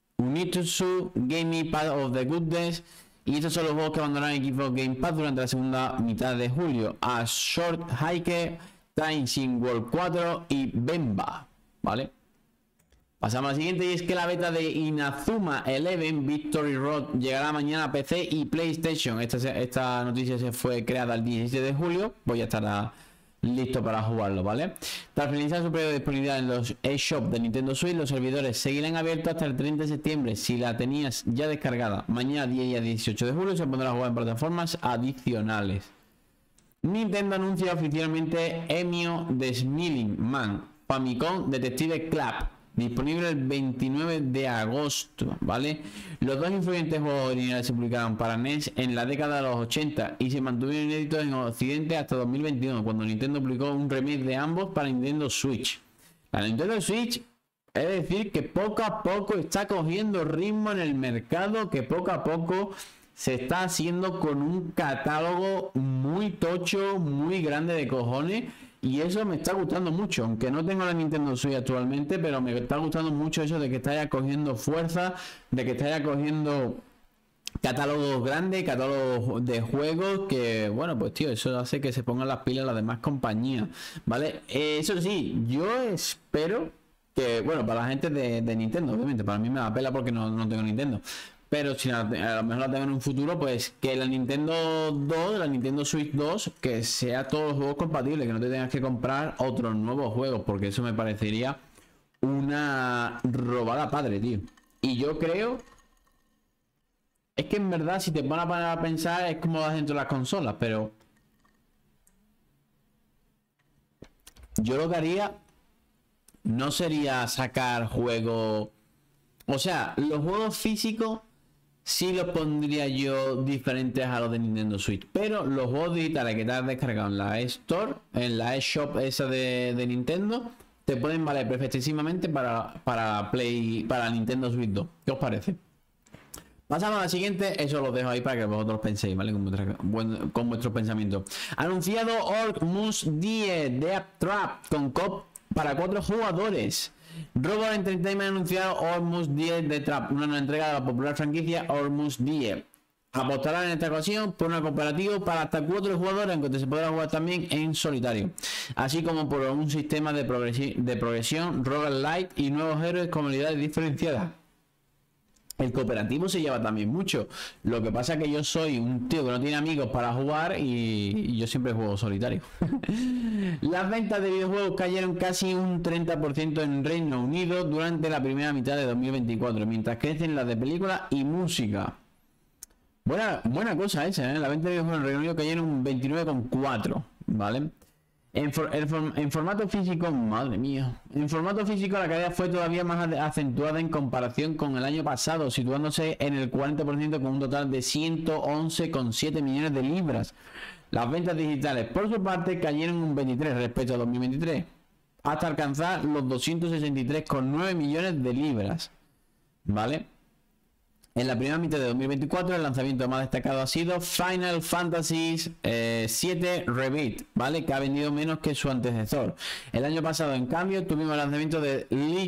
Game Pass of the Goodness. Y estos son los juegos que abandonarán Xbox Game Pass durante la segunda mitad de julio. A Short Hike, Time Sim World 4 y Bemba, ¿vale? Pasamos a la siguiente y es que la beta de Inazuma Eleven Victory Road llegará mañana a PC y PlayStation. Esta noticia se fue creada el 17 de julio. Voy a estar listo para jugarlo, ¿vale? Tras finalizar su periodo de disponibilidad en los eShop de Nintendo Switch, los servidores seguirán abiertos hasta el 30 de septiembre. Si la tenías ya descargada, mañana 10 y 18 de julio se podrá jugar en plataformas adicionales. Nintendo anuncia oficialmente Emio The Smiling Man Famicom Detective Club, disponible el 29 de agosto, ¿vale? Los dos influyentes juegos originales se publicaron para NES en la década de los 80 y se mantuvieron inéditos en Occidente hasta 2021, cuando Nintendo publicó un remake de ambos para Nintendo Switch. La Nintendo Switch, es decir, que poco a poco está cogiendo ritmo en el mercado, que poco a poco se está haciendo con un catálogo muy tocho, muy grande de cojones. Y eso me está gustando mucho, aunque no tengo la Nintendo Switch actualmente, pero me está gustando mucho eso de que está ya cogiendo fuerza, de que está ya cogiendo catálogos grandes, catálogos de juegos que, bueno, pues tío, eso hace que se pongan las pilas las demás compañías, ¿vale? Eso sí, yo espero que, bueno, para la gente de Nintendo, obviamente, para mí me da pela porque no tengo Nintendo. Pero si a lo mejor la tengo en un futuro, pues que la Nintendo 2, la Nintendo Switch 2, que sea todos los juegos compatibles, que no te tengas que comprar otros nuevos juegos, porque eso me parecería una robada padre, tío. Y yo creo, es que en verdad, si te pones a pensar, es como vas dentro de las consolas, pero yo lo que haría no sería sacar juegos, o sea, los juegos físicos sí los pondría yo diferentes a los de Nintendo Switch, pero los juegos digitales que te has descargado en la Store, en la eShop esa de Nintendo, te pueden valer perfectísimamente para Nintendo Switch 2. ¿Qué os parece? Pasamos a la siguiente, eso lo dejo ahí para que vosotros penséis, ¿vale? Con vuestros pensamientos. Anunciado Ormus 10 de Trap con COP para 4 jugadores. Robot Entertainment ha anunciado Ormus 10 de Trap, una nueva entrega de la popular franquicia Ormus 10. Apostará en esta ocasión por una cooperativa para hasta 4 jugadores, aunque se podrá jugar también en solitario, así como por un sistema de progresión, roguelite y nuevos héroes con habilidades diferenciadas. El cooperativo se lleva también mucho. Lo que pasa es que yo soy un tío que no tiene amigos para jugar y yo siempre juego solitario. Las ventas de videojuegos cayeron casi un 30% en Reino Unido durante la primera mitad de 2024, mientras crecen las de películas y música. Buena cosa esa, ¿eh? La venta de videojuegos en Reino Unido cayeron un 29,4%, ¿vale? En formato físico, madre mía, en formato físico la caída fue todavía más acentuada en comparación con el año pasado, situándose en el 40% con un total de 111,7 millones de libras. Las ventas digitales, por su parte, cayeron un 23% respecto a 2023, hasta alcanzar los 263,9 millones de libras, ¿vale? En la primera mitad de 2024 el lanzamiento más destacado ha sido Final Fantasy VII Rebirth, ¿vale? Que ha vendido menos que su antecesor. El año pasado, en cambio, tuvimos el lanzamiento de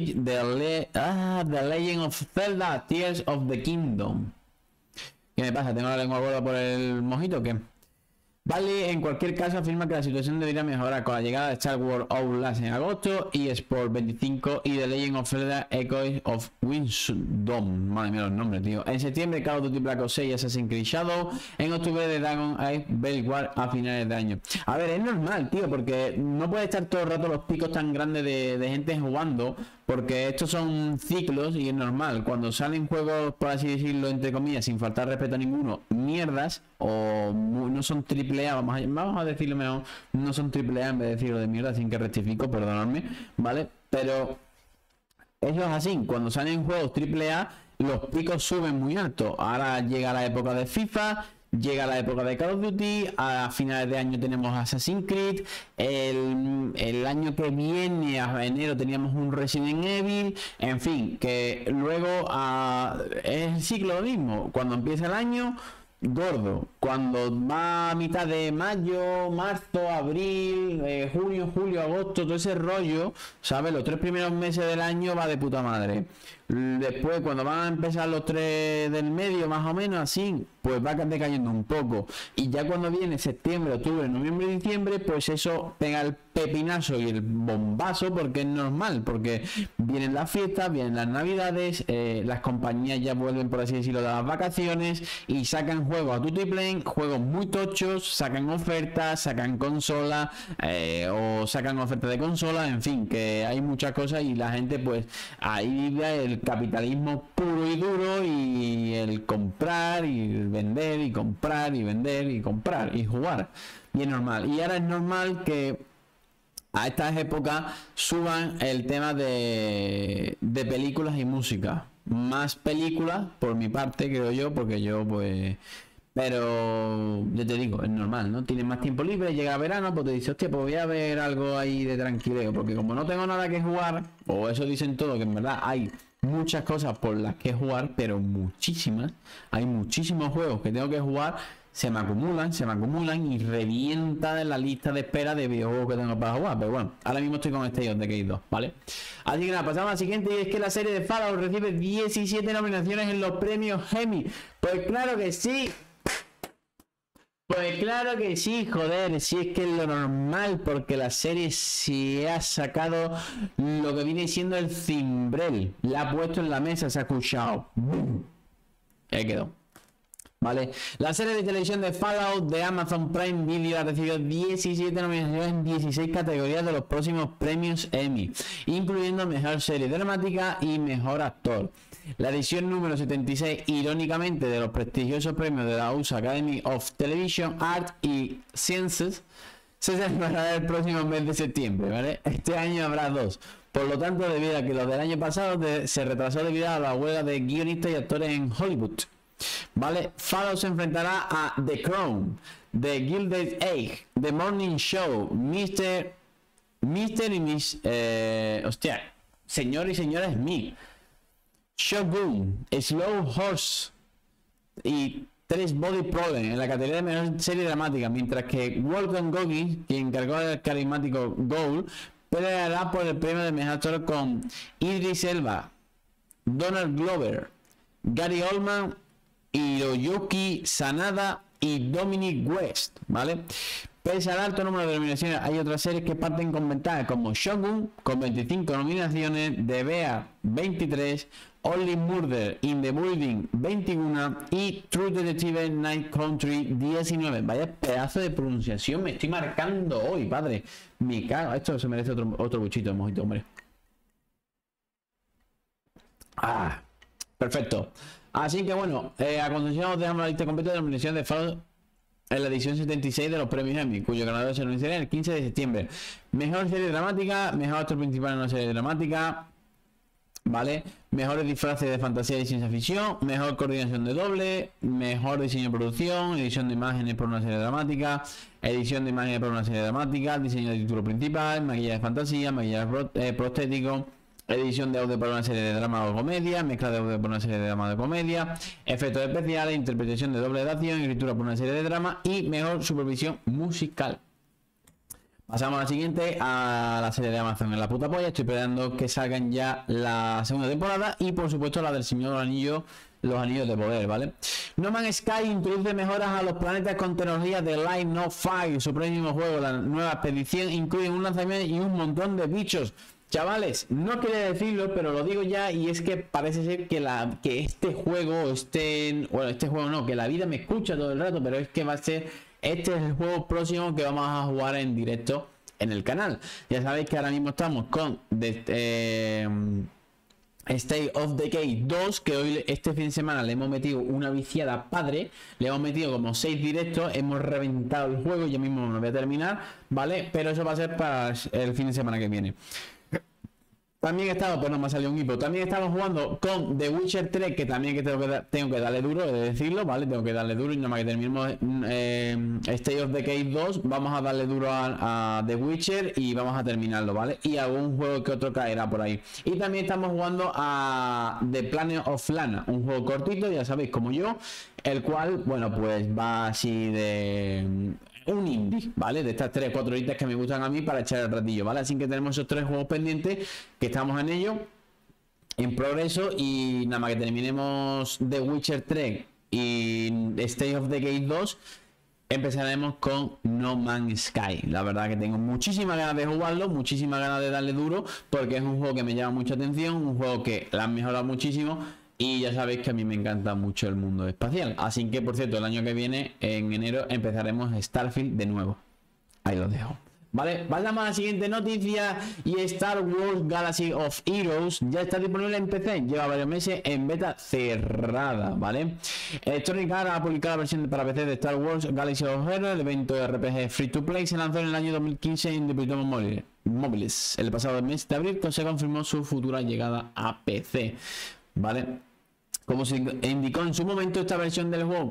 The Legend of Zelda Tears of the Kingdom. ¿Qué me pasa? ¿Tengo la lengua gorda por el mojito o qué? Vale, en cualquier caso afirma que la situación debería mejorar con la llegada de Star Wars Outlaws en agosto y Sport 25 y The Legend of Zelda Echoes of Wisdom. Madre mía los nombres, tío. En septiembre Call of Duty Black Ops 6 y Assassin's Creed Shadow. En octubre de Dragon Age Belguard a finales de año. A ver, es normal, tío, porque no puede estar todo el rato los picos tan grandes de gente jugando, porque estos son ciclos y es normal. Cuando salen juegos, por así decirlo, entre comillas, sin faltar respeto a ninguno, mierdas, o no son triple A, vamos a decirlo mejor, no son triple A en vez de decirlo de mierda, sin que rectifico, perdonadme, ¿vale? Pero eso es así, cuando salen juegos triple A, los picos suben muy alto. Ahora llega la época de FIFA, llega la época de Call of Duty, a finales de año tenemos Assassin's Creed, el año que viene, a enero, teníamos un Resident Evil, en fin, que luego es el ciclo lo mismo. Cuando empieza el año, gordo. Cuando va a mitad de mayo, marzo, abril, junio, julio, agosto, todo ese rollo, ¿sabes? Los 3 primeros meses del año va de puta madre. Después, cuando van a empezar los 3 del medio, más o menos así, pues va decayendo un poco. Y ya cuando viene septiembre, octubre, noviembre y diciembre, pues eso pega el pepinazo y el bombazo, porque es normal, porque vienen las fiestas, vienen las navidades, las compañías ya vuelven, por así decirlo, de las vacaciones y sacan juegos a tutiplén, juegos muy tochos, sacan ofertas, sacan consolas o sacan ofertas de consolas, en fin, que hay muchas cosas y la gente pues ahí vive el capitalismo puro y duro y el comprar y vender y comprar y vender y comprar y jugar, y es normal. Y ahora es normal que a estas épocas suban el tema de películas y música, más películas por mi parte, creo yo, porque yo pues, pero ya te digo, es normal, ¿no? Tienes más tiempo libre, llega verano, pues te dices, hostia, pues voy a ver algo ahí de tranquileo, porque como no tengo nada que jugar, o eso dicen todo, que en verdad hay muchas cosas por las que jugar, pero muchísimas, hay muchísimos juegos que tengo que jugar. se me acumulan y revienta en la lista de espera de videojuegos que tengo para jugar. Pero bueno, ahora mismo estoy con State of Decay 2, ¿vale? Así que nada, pasamos a la siguiente, y es que la serie de Fallout recibe 17 nominaciones en los premios Emmy. Pues claro que sí. Pues claro que sí, joder, si es que es lo normal, porque la serie se ha sacado lo que viene siendo el cimbrel, la ha puesto en la mesa, se ha escuchado. Ahí quedó. Vale, la serie de televisión de Fallout de Amazon Prime Video ha recibido 17 nominaciones en 16 categorías de los próximos premios Emmy, incluyendo Mejor Serie Dramática y Mejor Actor. La edición número 76, irónicamente, de los prestigiosos premios de la USA Academy of Television, Art y Sciences, se celebrará el próximo mes de septiembre, ¿vale? Este año habrá 2. Por lo tanto, debido a que los del año pasado se retrasó debido a la huelga de guionistas y actores en Hollywood. ¿Vale? Fallout se enfrentará a The Crown, The Gilded Age, The Morning Show, Mr. y Miss... hostia, señor y señora Smith, Shogun, Slow Horse y 3 Body Problem en la categoría de mejor serie dramática, mientras que Wolfgang Goggins, quien encargó del carismático Goal, peleará por el premio de mejor actor con Idris Elba, Donald Glover, Gary Oldman, Hiroyuki Sanada y Dominic West, ¿vale? Pese al alto número de nominaciones, hay otras series que parten con ventaja, como Shogun con 25 nominaciones, The Bear 23, Only Murder in the Building 21 y True Detective Night Country 19. Vaya pedazo de pronunciación me estoy marcando hoy, padre. Me cago, esto se merece otro buchito de mojito, hombre. Ah, perfecto. Así que bueno, a continuación os dejamos la lista completa de la nominación de Fallout en la edición 76 de los premios Emmy, cuyo ganador se anunciará el 15 de septiembre. Mejor serie dramática, mejor actor principal en una serie dramática, ¿vale? Mejores disfraces de fantasía y ciencia ficción, mejor coordinación de doble, mejor diseño de producción, edición de imágenes por una serie dramática, edición de imágenes por una serie dramática, diseño de título principal, maquillaje de fantasía, maquillaje prostético, edición de audio para una serie de drama o comedia, mezcla de audio para una serie de drama o comedia, efectos especiales, interpretación de doble de acción, escritura por una serie de drama y mejor supervisión musical. Pasamos a la siguiente, a la serie de Amazon en la puta polla. Estoy esperando que salgan ya la segunda temporada y por supuesto la del Señor Anillo, los Anillos de Poder, ¿vale? No Man's Sky introduce mejoras a los planetas con tecnología de Line of Fire. Su próximo juego, la nueva expedición, incluye un lanzamiento y un montón de bichos. Chavales, no quería decirlo, pero lo digo ya, y es que parece ser que este juego, que la vida me escucha todo el rato, pero es que va a ser, este es el juego próximo que vamos a jugar en directo en el canal. Ya sabéis que ahora mismo estamos con State of Decay 2, que hoy, este fin de semana, le hemos metido una viciada padre, le hemos metido como 6 directos, hemos reventado el juego, yo mismo me lo voy a terminar, ¿vale? Pero eso va a ser para el fin de semana que viene. También estamos, pues no me ha salido un hipo. También estamos jugando con The Witcher 3, que también tengo que darle duro, he de decirlo, ¿vale? Tengo que darle duro y nada más que terminemos State of Decay 2, vamos a darle duro a The Witcher y vamos a terminarlo, ¿vale? Y algún juego que otro caerá por ahí. Y también estamos jugando a The Planet of Lana, un juego cortito, ya sabéis, como yo, el cual, bueno, pues va así de... un indie, ¿vale? De estas 3-4 horitas que me gustan a mí para echar el ratillo, ¿vale? Así que tenemos esos 3 juegos pendientes que estamos en ello, en progreso, y nada más que terminemos The Witcher 3 y State of Decay 2, empezaremos con No Man's Sky. La verdad que tengo muchísimas ganas de jugarlo, muchísimas ganas de darle duro, porque es un juego que me llama mucha atención, un juego que la han mejorado muchísimo. Y ya sabéis que a mí me encanta mucho el mundo espacial. Así que, por cierto, el año que viene, en enero, empezaremos Starfield de nuevo. Ahí lo dejo. Vale, vamos a la siguiente noticia. Y Star Wars Galaxy of Heroes ya está disponible en PC. Lleva varios meses en beta cerrada, ¿vale? Electronic Arts ha publicado la versión para PC de Star Wars Galaxy of Heroes. El evento de RPG Free to Play se lanzó en el año 2015 en dispositivos móviles. El pasado mes de abril se confirmó su futura llegada a PC, ¿vale? Como se indicó en su momento, esta versión del juego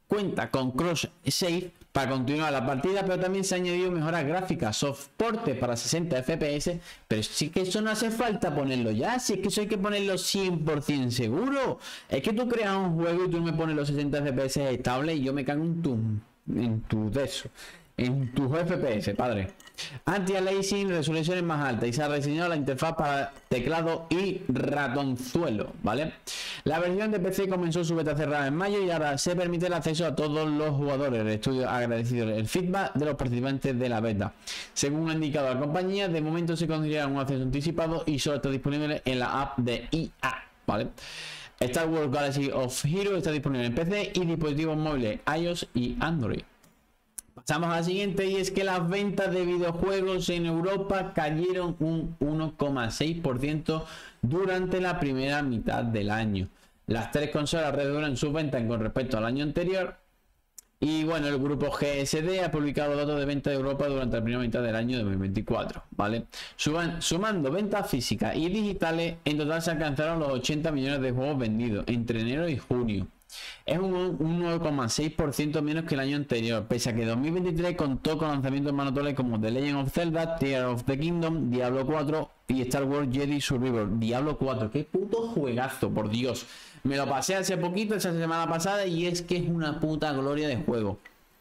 cuenta con cross save para continuar la partida, pero también se ha añadido mejoras gráficas, soporte para 60 FPS, pero sí que eso no hace falta ponerlo ya, si es que eso hay que ponerlo 100% seguro. Es que tú creas un juego y tú me pones los 60 FPS estables y yo me cago en tus FPS, padre. Anti-aliasing, resoluciones más altas, y se ha rediseñado la interfaz para teclado y ratonzuelo, ¿vale? La versión de PC comenzó su beta cerrada en mayo y ahora se permite el acceso a todos los jugadores. El estudio ha agradecido el feedback de los participantes de la beta. Según ha indicado la compañía, de momento se considera un acceso anticipado y solo está disponible en la app de EA, ¿vale? Star Wars Galaxy of Heroes está disponible en PC y dispositivos móviles iOS y Android. Pasamos a la siguiente, y es que las ventas de videojuegos en Europa cayeron un 1,6% durante la primera mitad del año. Las tres consolas redujeron sus ventas con respecto al año anterior. Y bueno, el grupo GSD ha publicado datos de venta de Europa durante la primera mitad del año 2024, ¿vale? Sumando ventas físicas y digitales, en total se alcanzaron los 80 millones de juegos vendidos entre enero y junio. Es un 9,6% menos que el año anterior, pese a que 2023 contó con lanzamientos más notables como The Legend of Zelda, Tears of the Kingdom, Diablo 4 y Star Wars Jedi Survivor. Diablo 4, qué puto juegazo, por Dios. Me lo pasé hace poquito, esa semana pasada, y es que es una puta gloria de juego.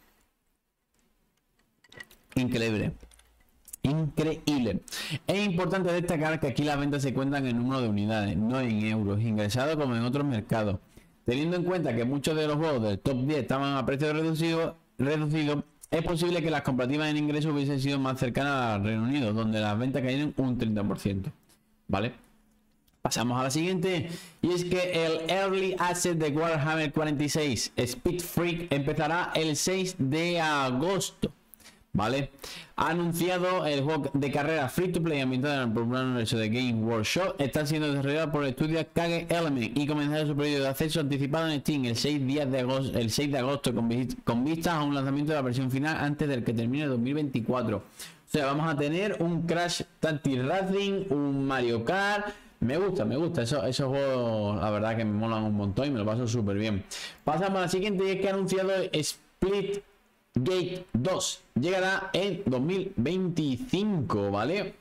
Increíble. Increíble. Es importante destacar que aquí las ventas se cuentan en número de unidades, no en euros ingresados como en otros mercados. Teniendo en cuenta que muchos de los juegos del top 10 estaban a precio reducido, es posible que las comparativas en ingresos hubiesen sido más cercanas al Reino Unido, donde las ventas cayeron un 30%. ¿Vale? Pasamos a la siguiente, y es que el Early Access de Warhammer 46 Speed Freak empezará el 6 de agosto. ¿Vale? Ha anunciado el juego de carrera free to play ambientado en el popular universo de Game Workshop. Está siendo desarrollado por el estudio Kage Element y comenzará su periodo de acceso anticipado en Steam el 6 de agosto con vistas a un lanzamiento de la versión final antes del que termine el 2024. O sea, vamos a tener un Crash Tactics Racing, un Mario Kart. Me gusta esos juegos, la verdad que me molan un montón y me lo paso súper bien. Pasamos a la siguiente, y es que ha anunciado Split Gate 2 llegará en 2025, ¿vale?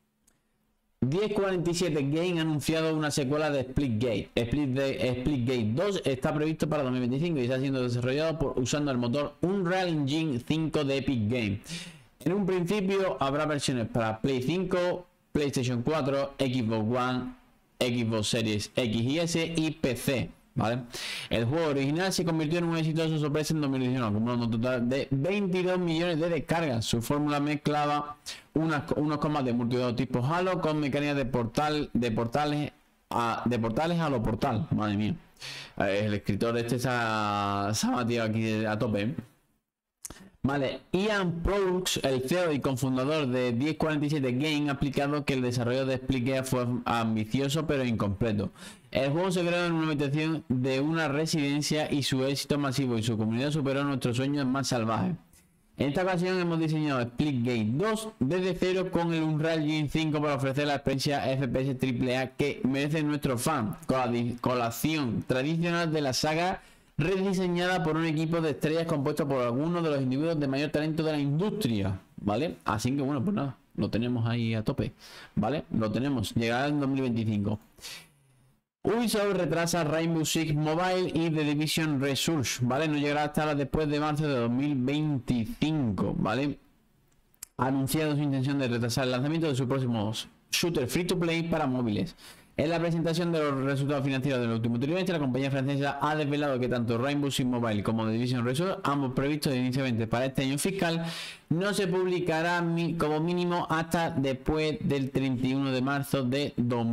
1047 Game ha anunciado una secuela de Splitgate. Splitgate 2 está previsto para 2025 y está siendo desarrollado usando el motor Unreal Engine 5 de Epic Games. En un principio habrá versiones para Play 5, PlayStation 4, Xbox One, Xbox Series X y S y PC. ¿Vale? El juego original se convirtió en un exitoso sorpresa en 2019, acumulando un total de 22 millones de descargas. Su fórmula mezclaba unos combats de multijugador tipo Halo con mecánicas de portales a lo portal. Madre mía. El escritor se ha batido aquí a tope, ¿eh? Vale, Ian Proulx, el CEO y cofundador de 1047 Game, ha explicado que el desarrollo de Splitgate fue ambicioso pero incompleto. El juego se creó en una habitación de una residencia y su éxito masivo y su comunidad superó nuestros sueños más salvajes. En esta ocasión hemos diseñado Splitgate 2 desde cero con el Unreal Engine 5 para ofrecer la experiencia FPS AAA que merecen nuestros fans, con la acción tradicional de la saga rediseñada por un equipo de estrellas compuesto por algunos de los individuos de mayor talento de la industria, ¿vale? Así que bueno, pues nada, lo tenemos ahí a tope, ¿vale? Lo tenemos, llegará en 2025. Ubisoft retrasa Rainbow Six Mobile y The Division Resurgence, ¿vale? No llegará hasta después de marzo de 2025, ¿vale? Ha anunciado su intención de retrasar el lanzamiento de su próximo shooter free to play para móviles. En la presentación de los resultados financieros del último trimestre, la compañía francesa ha desvelado que tanto Rainbow Six Mobile como The Division Resurgence, ambos previstos inicialmente para este año fiscal, no se publicarán como mínimo hasta después del 31 de marzo de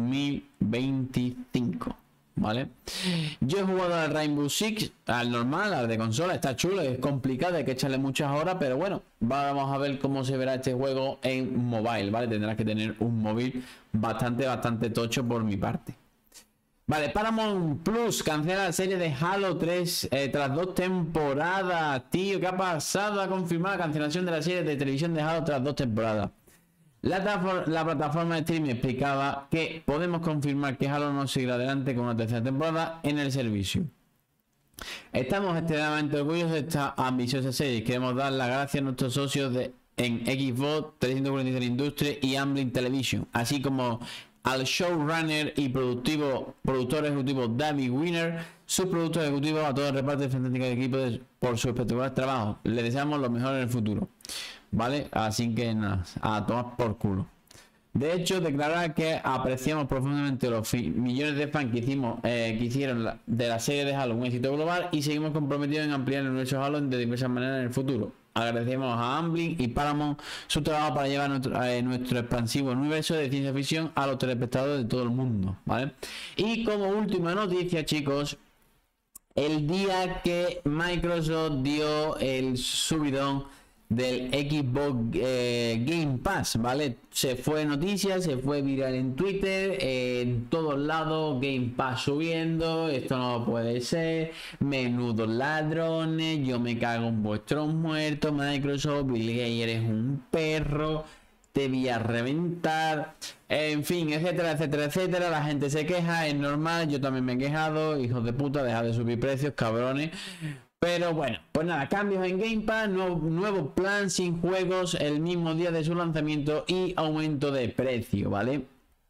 2025. ¿Vale? Yo he jugado al Rainbow Six, al normal, al de consola, está chulo, es complicado, hay que echarle muchas horas, pero bueno, vamos a ver cómo se verá este juego en mobile, ¿vale? Tendrás que tener un móvil bastante tocho por mi parte. Vale, Paramount Plus cancela la serie de Halo 3 tras 2 temporadas, tío, ¿qué ha pasado? Ha confirmado la cancelación de la serie de televisión de Halo tras 2 temporadas. La plataforma de streaming explicaba que podemos confirmar que Halo no seguirá adelante con una tercera temporada en el servicio. Estamos extremadamente orgullosos de esta ambiciosa serie. Queremos dar las gracias a nuestros socios en Xbox 343 Industries y Amblin Television, así como al showrunner y productor ejecutivo David Winner, sus productores ejecutivos, a todo el reparto de fantástico equipo por su espectacular trabajo. Les deseamos lo mejor en el futuro, ¿vale? Así que nada, a tomar por culo. De hecho, declarar que apreciamos profundamente los millones de fans que hicieron de la serie de Halo un éxito global y seguimos comprometidos en ampliar el universo Halo de diversas maneras en el futuro. Agradecemos a Amblin y Paramount su trabajo para llevar nuestro expansivo universo de ciencia ficción a los telespectadores de todo el mundo, ¿vale? Y como última noticia, chicos, el día que Microsoft dio el subidón del Xbox Game Pass, ¿vale? Se fue noticia, se fue viral en Twitter, en todos lados, Game Pass subiendo, esto no puede ser, menudos ladrones, yo me cago en vuestros muertos, Microsoft, Bill Gates eres un perro, te voy a reventar, en fin, etcétera, etcétera, etcétera. La gente se queja, es normal, yo también me he quejado, hijos de puta, dejad de subir precios, cabrones. Pero bueno, pues nada, cambios en Game Pass, nuevo plan sin juegos el mismo día de su lanzamiento y aumento de precio, ¿vale?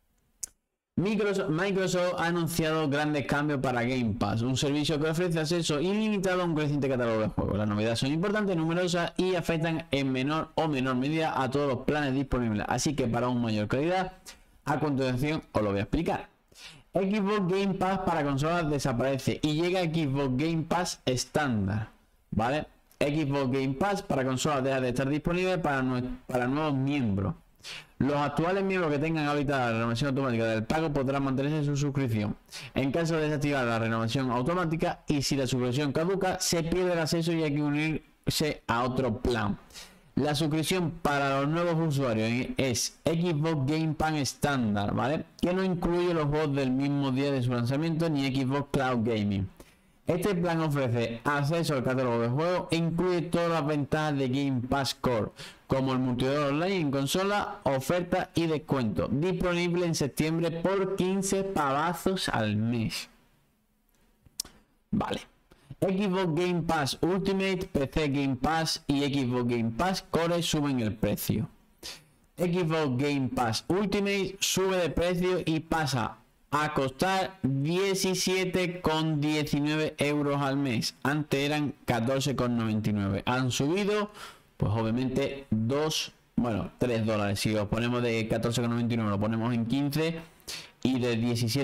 Microsoft ha anunciado grandes cambios para Game Pass, un servicio que ofrece acceso ilimitado a un creciente catálogo de juegos. Las novedades son importantes, numerosas y afectan en menor o menor medida a todos los planes disponibles, así que para una mayor calidad, a continuación os lo voy a explicar. Xbox Game Pass para consolas desaparece y llega Xbox Game Pass estándar, ¿vale? Xbox Game Pass para consolas deja de estar disponible para nuevos miembros. Los actuales miembros que tengan habilitada la renovación automática del pago podrán mantenerse en su suscripción. En caso de desactivar la renovación automática y si la suscripción caduca, se pierde el acceso y hay que unirse a otro plan. La suscripción para los nuevos usuarios es Xbox Game Pass estándar, ¿vale? Que no incluye los juegos del mismo día de su lanzamiento ni Xbox Cloud Gaming. Este plan ofrece acceso al catálogo de juegos e incluye todas las ventajas de Game Pass Core, como el multijugador online en consola, ofertas y descuentos. Disponible en septiembre por 15 pavazos al mes. Vale. Xbox Game Pass Ultimate, PC Game Pass y Xbox Game Pass Core suben el precio. Xbox Game Pass Ultimate sube de precio y pasa a costar 17,19 euros al mes. Antes eran 14,99. Han subido, pues obviamente 3 dólares. Si lo ponemos de 14,99 lo ponemos en 15 y de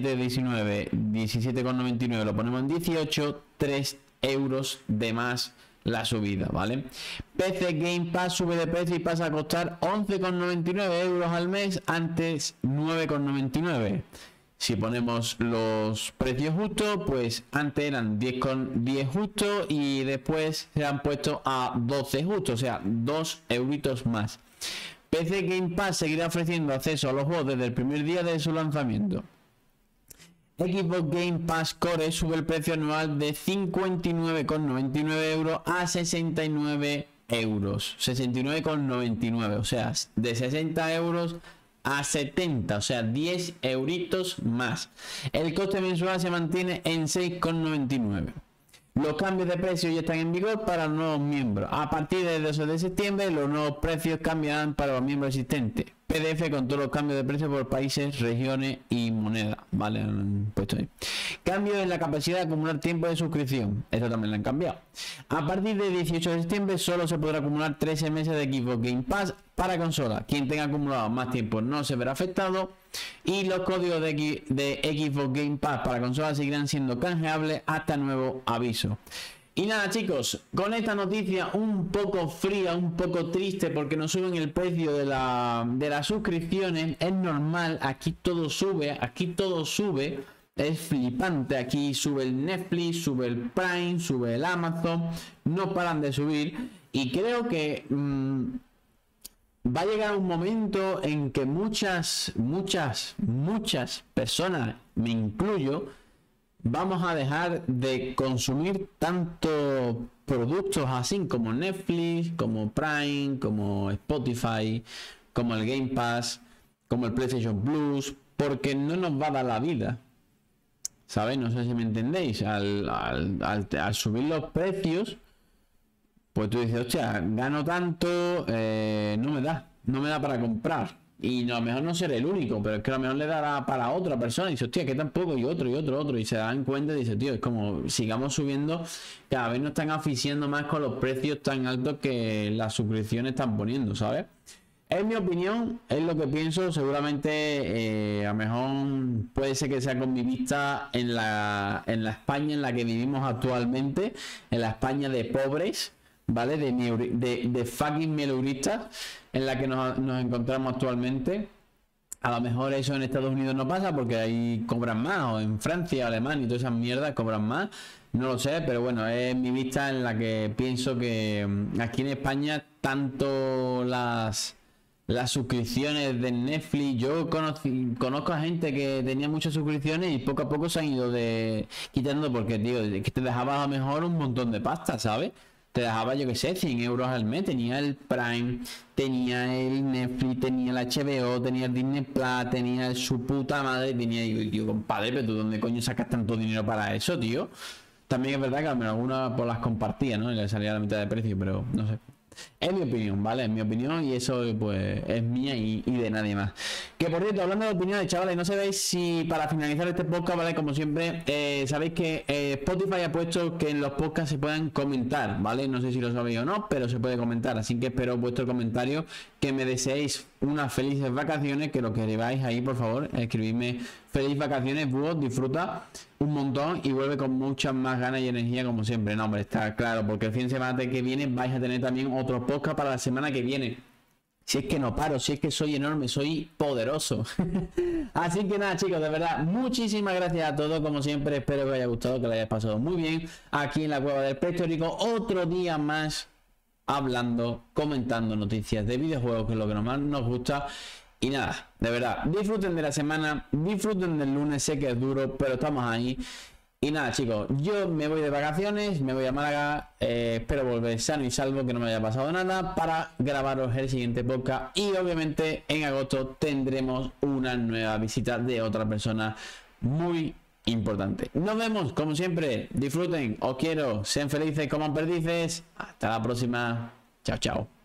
17,99 lo ponemos en 18, 3 euros de más la subida, ¿vale? PC Game Pass sube de precio y pasa a costar 11,99 euros al mes, antes 9,99. Si ponemos los precios justos, pues antes eran 10,10 justos y después se han puesto a 12 justos, o sea, 2 euritos más. PC Game Pass seguirá ofreciendo acceso a los juegos desde el primer día de su lanzamiento. Xbox Game Pass Core sube el precio anual de 59,99 euros a 69 euros. 69,99, o sea, de 60 euros a 70, o sea, 10 euritos más. El coste mensual se mantiene en 6,99. Los cambios de precio ya están en vigor para los nuevos miembros. A partir del 12 de septiembre, los nuevos precios cambiarán para los miembros existentes. PDF con todos los cambios de precio por países, regiones y moneda. Vale, han puesto ahí. Cambios en la capacidad de acumular tiempo de suscripción. Esto también lo han cambiado. A partir del 18 de septiembre, solo se podrá acumular 13 meses de Xbox Game Pass para consola. Quien tenga acumulado más tiempo no se verá afectado. Y los códigos de Xbox Game Pass para consolas seguirán siendo canjeables hasta nuevo aviso. Y nada, chicos, con esta noticia un poco fría, un poco triste, porque nos suben el precio de las suscripciones. Es normal, aquí todo sube, es flipante. Aquí sube el Netflix, sube el Prime, sube el Amazon, no paran de subir. Y creo que va a llegar un momento en que muchas personas, me incluyo, vamos a dejar de consumir tantos productos así como Netflix, como Prime, como Spotify, como el Game Pass, como el PlayStation Plus, porque no nos va a dar la vida. ¿sabes? No sé si me entendéis. Al subir los precios, pues tú dices, hostia, gano tanto, no me da para comprar. Y a lo mejor no seré el único, pero es que a lo mejor le dará para otra persona. Y dice, hostia, que tampoco, y otro. Y se dan cuenta y dice, tío, es como sigamos subiendo, cada vez nos están asfixiando más con los precios tan altos que las suscripciones están poniendo, ¿sabes? Es mi opinión, es lo que pienso. Seguramente a lo mejor puede ser que sea con mi vista en la España en la que vivimos actualmente, en la España de pobres, ¿vale? De fucking mileuristas en la que nos encontramos actualmente. A lo mejor eso en Estados Unidos no pasa porque ahí cobran más, o en Francia, Alemania y todas esas mierdas cobran más. No lo sé, pero bueno, es mi vista en la que pienso que aquí en España tanto las suscripciones de Netflix, yo conozco a gente que tenía muchas suscripciones y poco a poco se han ido quitando porque, tío, es que te dejaba a lo mejor un montón de pasta, ¿sabes? Te dejaba, yo que sé, 100 euros al mes. Tenía el Prime, tenía el Netflix, tenía el HBO, tenía el Disney Plus, tenía su puta madre, tenía, y digo, compadre, pero tú dónde coño sacas tanto dinero para eso, tío. También es verdad que a lo mejor algunas pues las compartía, ¿no? Y le salía a la mitad de precio, pero no sé. Es mi opinión, ¿vale? Es mi opinión y eso pues es mía y de nadie más. Que por cierto, hablando de opiniones, chavales, no sabéis si para finalizar este podcast, ¿vale? Como siempre, sabéis que Spotify ha puesto que en los podcasts se puedan comentar, ¿vale? No sé si lo sabéis o no, pero se puede comentar. Así que espero vuestro comentario, que me deseéis unas felices vacaciones, que lo que lleváis ahí, por favor, escribidme feliz vacaciones, vos disfruta un montón y vuelve con muchas más ganas y energía como siempre. No, hombre, está claro, porque el fin de semana que viene vais a tener también otro podcast para la semana que viene. Si es que no paro, si es que soy enorme, soy poderoso. Así que nada, chicos, de verdad, muchísimas gracias a todos, como siempre. Espero que os haya gustado, que lo hayáis pasado muy bien aquí en la Cueva del Prehistórico. Otro día más hablando, comentando noticias de videojuegos, que es lo que más nos gusta. Y nada, de verdad, disfruten de la semana, disfruten del lunes, sé que es duro, pero estamos ahí. Y nada, chicos, yo me voy de vacaciones, me voy a Málaga, espero volver sano y salvo, que no me haya pasado nada, para grabaros el siguiente podcast. Y obviamente en agosto tendremos una nueva visita de otra persona muy importante. Nos vemos, como siempre, disfruten, os quiero, sean felices, coman perdices. Hasta la próxima, chao, chao.